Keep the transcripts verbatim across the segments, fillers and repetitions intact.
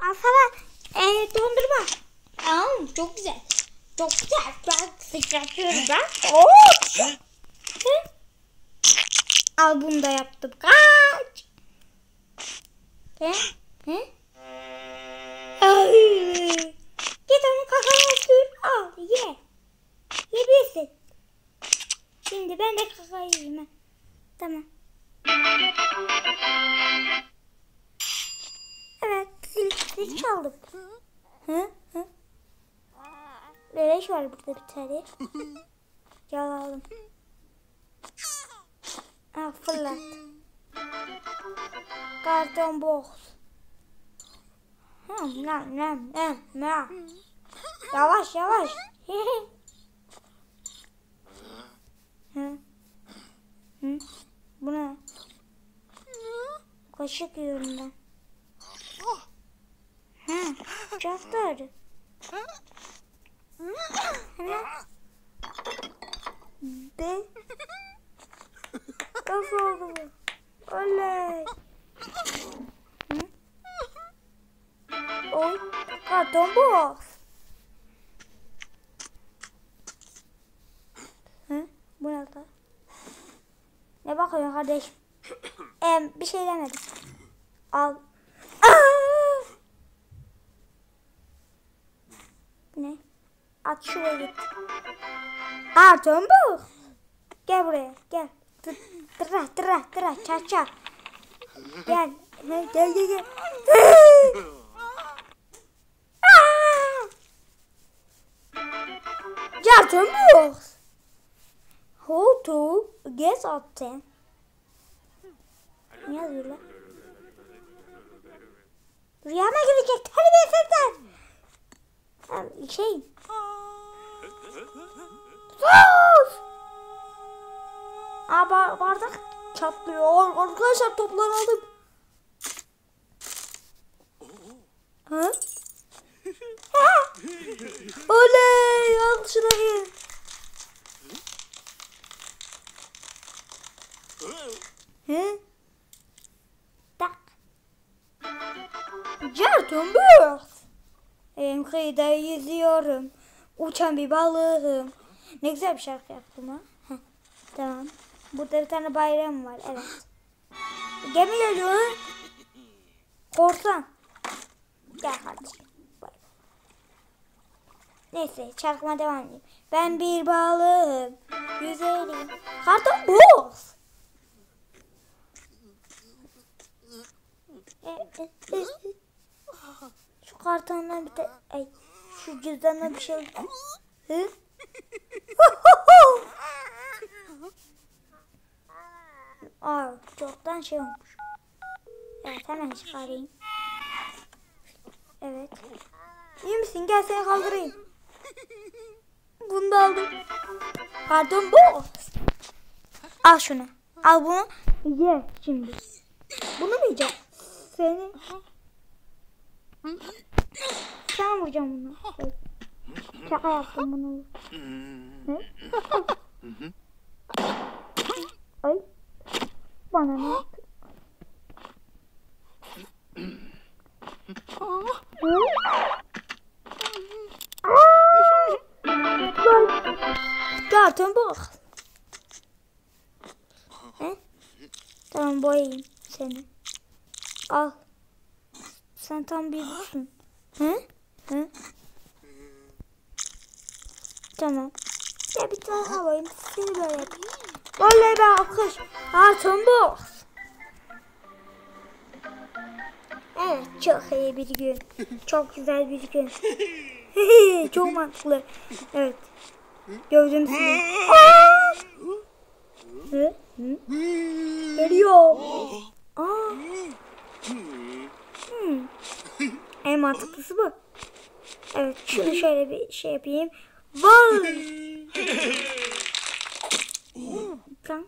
Al sana e, dondurma. Aa, çok güzel. Çok güzel. Ben sıçratıyorum ben. Oo. Al bunu da yaptım. Kaç. He? He? Ay. Git onu kakaya sür. Al ye. Yebilirsin. Şimdi ben de kakayı yiyeyim. Tamam. Evet. Zil, zil çaldık. Hı? Hı? Beleş var burada bir tane. Gel alalım. Ha, fırlat. Karton box. Hmm, nam nam nam nam. Yavaş yavaş. Hı? Hı? Bu ne? Kaşık yiyorum ben. Hı? Çok doğru. Hı? De. Nasıl oldu bu? Oley. Hı? Oy. Karton box. Hı? Bu ne da? Ne bakıyorsun kardeşim? Ee, bir şey demedim. Al. Aa! Ne? At şuraya git. Karton box. Gel buraya. Gel. Tıra tıra tıra ça ça. Gel. Gel gel gel. Karton box. How to get up ten? Ne yazıyor lan? Rüyama girecek. Terbiyesizler. Şey. Sus! Aa, bar bardak çatlıyor. Arkadaşlar toplanalım. Ha? Ha? Oley! Al şurayı. He? Tak. Carton box. En kıyıda yüzüyorum. Uçan bir balığım. Ne güzel bir şarkı yaptım ha. Heh, tamam. Burada bir tane bayram var. Evet. Gemi geliyor. Korsan. Gel kardeşim. Neyse şarkıma devam edeyim. Ben bir balığım. Yüzerim. Karton box. E, e, e. Şu kartondan bir de ay şu cüzdanla bir şey. Hı? Aa, çoktan şey olmuş. Evet hemen çıkarayım. Evet. İyi misin? Gel seni kaldırayım. Bunu da aldım. Karton box. Al şunu. Al bunu. Ye şimdi. Bunu mu yiyeceğim? Seni. Sen vuracağım bunu. Evet. Şaka yaptım bunu. Ne? Ay. Bana ne yaptı? Karton box. He? Tamam boyayayım seni. Al. Sen tam bir busun. He? He? Tamam. Ya bir tane havayım. Seni böyle yapayım. Vallahi ben alkış. Karton box. Evet çok iyi bir gün. Çok güzel bir gün. Çok mantıklı. Evet. Gördüm sizi. Hı? Hı? Geliyor. Aa. Hmm. En mantıklısı bu. Evet şunu şöyle bir şey yapayım. Vay. Tamam.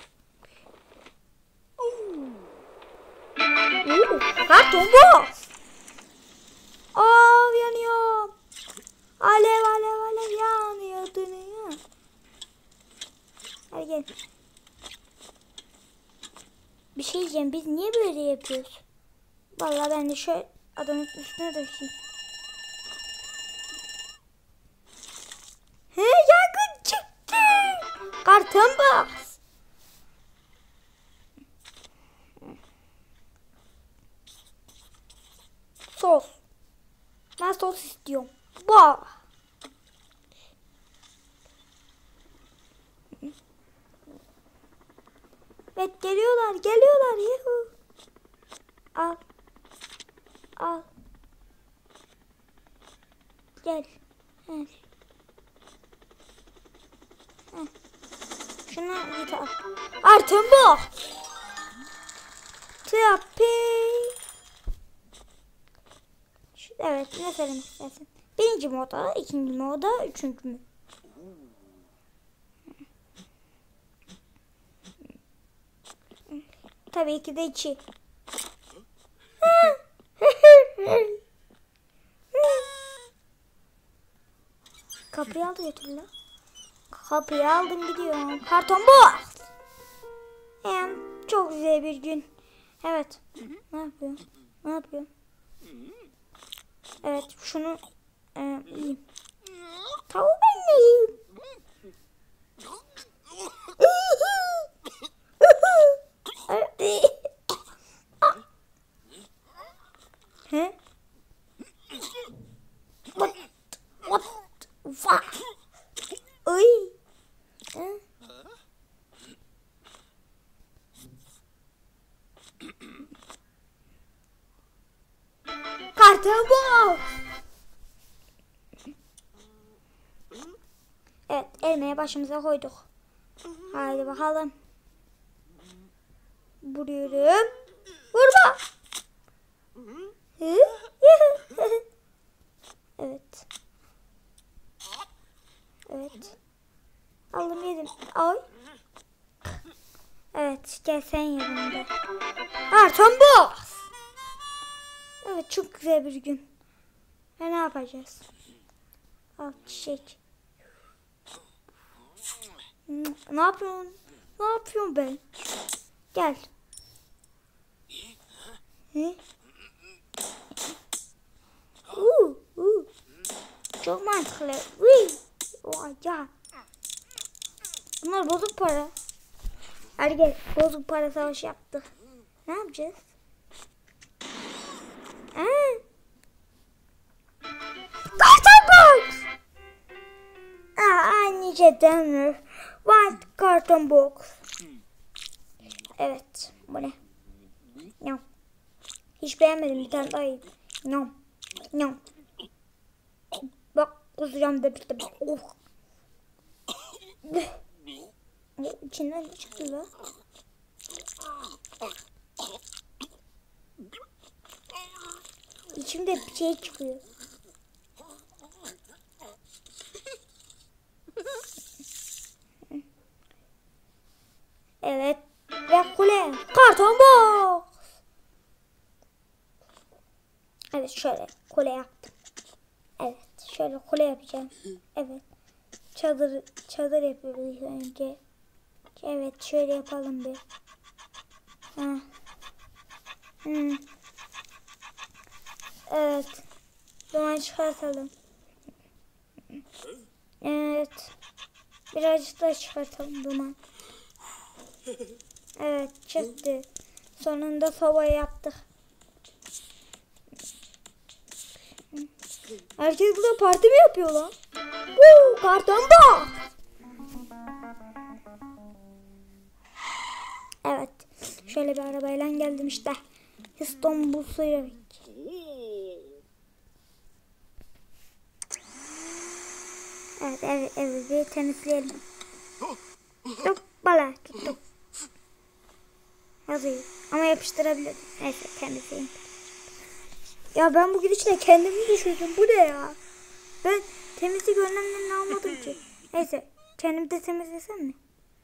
Karton box. Aa yanıyor. Alev alev alev yanıyor dünya. Hadi gel. Bir şey diyeceğim, biz niye böyle yapıyoruz? Vallahi ben de şöyle Adamın üstüne döşeyim. He, yangın çıktı. Karton box. Sos. Ben sos istiyorum. Bah. Evet, geliyorlar, geliyorlar. Yuhu. Al. Al. Gel. Gel. Heh. Şunu git al. Artım bu. Terapi. Evet, ne söylemek istersin? Birinci moda, ikinci moda, üçüncü mü? Tabii ki de iki. Kapıyı aldı götür lan. Kapıyı aldım gidiyorum. Karton bu. Yani çok güzel bir gün. Evet. Ne yapıyorum? Ne yapıyorum? Evet, şunu e, yiyeyim. Tavuğu ben yiyeyim. He? What? What? What? Ay. Hı? Karton bu. Evet, elmaya başımıza koyduk. Haydi bakalım. Vuruyorum. Vurma. Evet. Evet. Aldım yedim. Ay. Evet, gel sen yanımda. Karton bu. Evet, çok güzel bir gün. Ve ne yapacağız? Al çiçek. Ne yapıyorsun? Ne yapıyorum ben? Gel. He? Uh, uh. Çok mantıklı. Uy. Vay ya. Bunlar bozuk para. Hadi gel. Bozuk para savaşı yaptık. Ne yapacağız? Aa. Karton box. Aa, annece denir. White carton box. Evet. Bu ne? Nyam. Hiç beğenmedim. Bir tane daha iyi. Nyam. Nyam. Bak kusacağım demiştim. Oh. İçinden ne çıktı lan? İçimde bir şey çıkıyor. Evet. Ve kule. Karton box. Evet, şöyle kule yaptım. Evet, şöyle kule yapacağım. Evet. Çadır çadır yapıyoruz önce. Evet, şöyle yapalım bir. Ha. Hmm. Evet. Duman çıkartalım. Evet. Birazcık daha çıkartalım duman. Evet, çıktı. Sonunda sobayı yaptık. Herkes burada parti mi yapıyor lan? Woo, karton box. Evet. Şöyle bir arabayla geldim işte. İstanbul Suyavik. Evet, evet, evet. Bir temizleyelim. Hoppala tuttum. Yazıyor. Ama yapıştırabilirim. Neyse, temizleyeyim. Ya ben bu gidişle kendimi düşürdüm. Bu ne ya? Ben temizlik önlemlerini almadım ki. Neyse, kendim de temizlesem mi?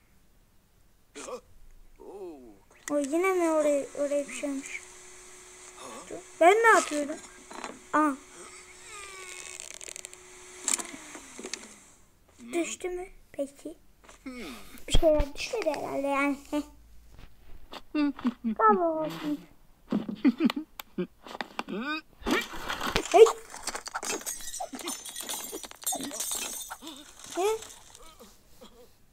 O yine mi oraya oraya bir şey olmuş? Ben ne yapıyorum? Aa. Düştü mü? Peki. Bir şeyler düşmedi herhalde yani. Galiba olsun. He?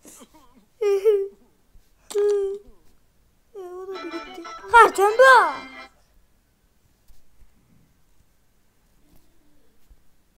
E, o da bir gitti. Karton bu.